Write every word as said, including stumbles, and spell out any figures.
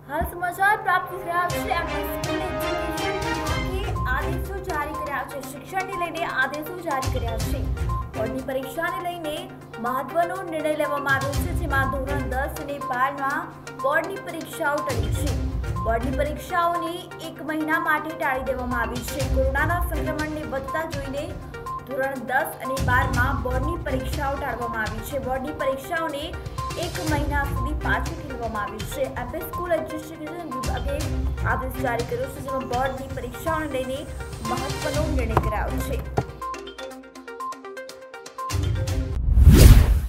हाल समाचार प्राप्त થયા છે આપણે સ્કૂલ એજ્યુકેશન વિભાગે આદેશો જારી કર્યા છે। શિક્ષણને લઈને આદેશો જારી કર્યા છે। બોર્ડની પરીક્ષાને લઈને મહત્વનો નિર્ણય લેવામાં આવ્યો છે, જેમાં ધોરણ દસ અને બારમાં બોર્ડની પરીક્ષાઓ ટળી છે। બોર્ડની પરીક્ષાઓને એક મહિના માટે ટાળી દેવામાં આવી છે। કોરોનાના સંક્રમણને વધતા જોઈને ધોરણ દસ અને બારમાં બોર્ડની પરીક્ષાઓ ટાળવામાં આવી છે। બોર્ડની પરીક્ષાઓને એક મહિના સુધી પાછી ખેલવામાં આવી છે। એપે સ્કૂલ એજ્યુકેશન વિભાગે આદેશ જારી કર્યો છે, જેમાં બોર્ડની પરીક્ષાઓને લઈને મહત્વનો નિર્ણય કરાયો છે।